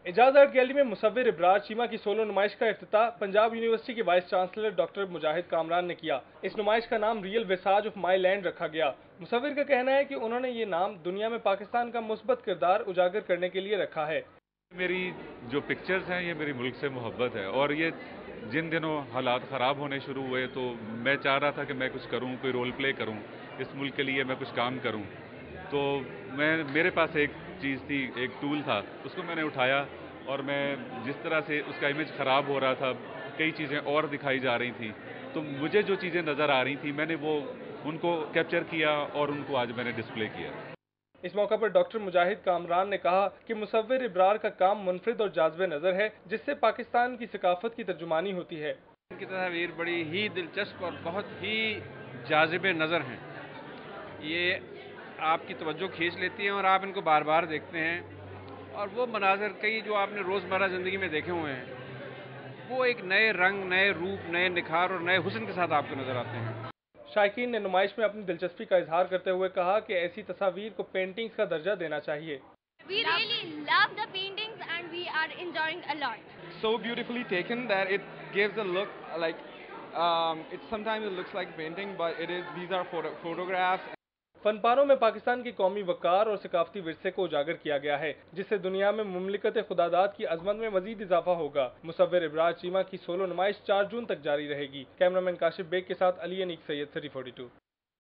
اعجاز art gallery میں مصور ابرار چیمہ کی سولو نمائش کا افتتاح پنجاب یونیورسٹی کے vice chancellor doctor Mujahid Kamran نے کیا۔ اس نمائش کا نام real visage of my land رکھا گیا۔ مصور کا کہنا ہے کہ انہوں نے یہ نام دنیا میں پاکستان کا مثبت کردار اجاگر کرنے کے لیے رکھا ہے۔ میری جو پکچرز ہیں یہ میری ملک سے محبت ہے، اور یہ جن دنوں حالات خراب ہونے شروع ہوئے تو میں چاہ رہا تھا کہ میں کچھ کروں، کوئی رول پلے کروں، اس ملک کے لیے میں کچھ کام کروں۔ تو میرے پاس ایک چیز تھی، ایک ٹول تھا، اس کو میں نے اٹھایا، اور میں جس طرح سے اس کا امیج خراب ہو رہا تھا، کئی چیزیں اور دکھائی جا رہی تھیں، تو مجھے جو چیزیں نظر آ رہی تھیں میں نے ان کو کیپچر کیا اور ان کو آج میں نے ڈسپلے کیا۔ اس موقع پر ڈاکٹر مجاہد کامران نے کہا کہ مصور ابرار کا کام منفرد اور جاذب نظر ہے، جس سے پاکستان کی ثقافت کی ترجمانی ہوتی ہے۔ ان کی تصاویر بڑی ہی دلچسپ اور بہت ہی جاذب نظر ہیں۔ یہ آپ کی توجہ کھینچ لیتی ہیں اور آپ ان کو بار بار دیکھتے ہیں، اور وہ مناظر کئی جو آپ نے روزمرہ زندگی میں دیکھے ہوئے ہیں وہ ایک نئے رنگ، نئے روپ، نئے نکھار اور نئے حسن کے ساتھ آپ کو نظر آتے ہیں۔ شائقین نے نمائش میں اپنی دلچسپی کا اظہار کرتے ہوئے کہا کہ ایسی تصاویر کو پینٹنگز کا درجہ دینا چاہیے۔ We really love the paintings and we are enjoying a lot. So beautifully taken that it gives a look like sometimes it looks like painting, but these are photographs. فن پاروں میں پاکستان کی قومی وقار اور ثقافتی ورثے کو اجاگر کیا گیا ہے، جس سے دنیا میں مملکت خداداد کی عظمت میں مزید اضافہ ہوگا۔ مصور ابرار چیمہ کی سولو نمائش 4 جون تک جاری رہے گی۔ کیمرامین کاشف بیگ کے ساتھ علی انیک سید 342۔